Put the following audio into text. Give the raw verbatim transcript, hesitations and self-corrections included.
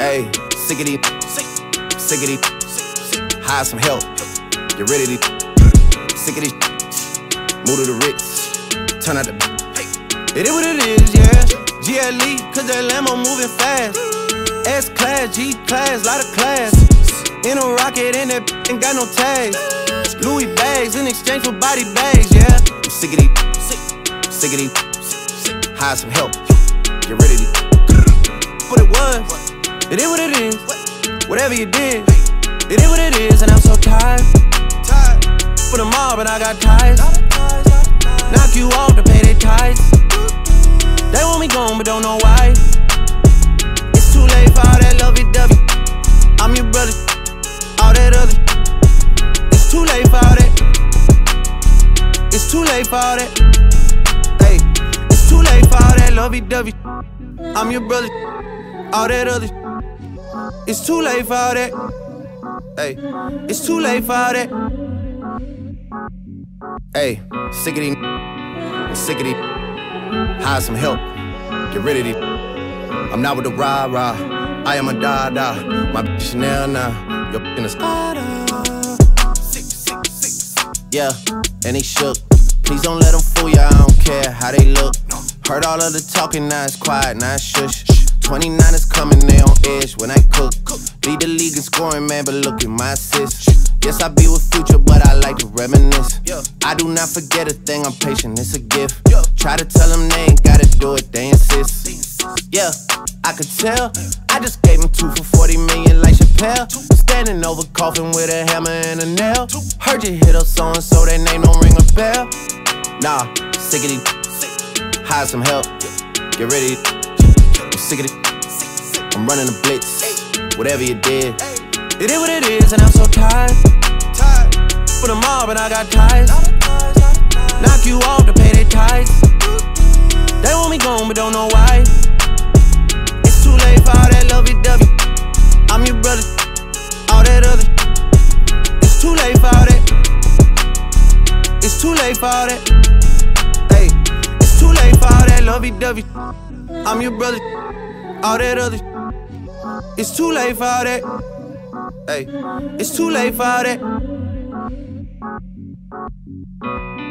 Ayy, sick of these, sick of these, hire some help, get rid of these, sick of these, move to the Ritz, turn out the, it is what it is, yeah. G L E, cause that Lambo moving fast. S-class, G-class, lot of class. In a rocket and that ain't got no tags. Louis bags in exchange for body bags, yeah. I'm sick of these, sick of these, hire some help, get rid of these. What it was, it is what it is. Whatever you did, it is what it is. And I'm so tired, tired. For the mob and I got ties. Knock you off to pay their tithes. They want me gone but don't know why. It's too late for all that lovey-dovey. I'm your brother, all that other. It's too late for all that. It's too late for all that. Hey, it's too late for all that lovey-dovey. I'm your brother, all that other. It's too late for all that. Hey, it's too late for all that. Hey, sick of these, I'm sick of these. Hire some help, get rid of these. I'm not with the rah-rah, I am a da-da. My bitch Chanel now, your in the sky. Yeah, and they shook. Please don't let them fool ya, I don't care how they look. Heard all of the talking, now it's quiet, now it's shush. twenty-nine is coming, they on edge when I cook. Lead the league in scoring, man, but look at my assists. Yes, I be with Future, but I like to reminisce. I do not forget a thing, I'm patient, it's a gift. Try to tell them they ain't gotta do it, they insist. Yeah, I could tell. I just gave him two for forty million like Chappelle. Standing over coffin with a hammer and a nail. Heard you hit up so-and-so, that name don't ring a bell. Nah, sick of these, hire some help, get rid of these. I'm sick of it, I'm running a blitz. Whatever you did, it is what it is. And I'm so tired, tired. For the mob and I got ties. Knock you off to pay their tithes. They want me gone but don't know why. It's too late for all that lovey-dovey. I'm your brother, all that other. It's too late for all that. It's too late for all that. Hey, it's too late for all that lovey-dovey. I'm your brother, all that other. It's too late for all that. Hey, it's too late for all that.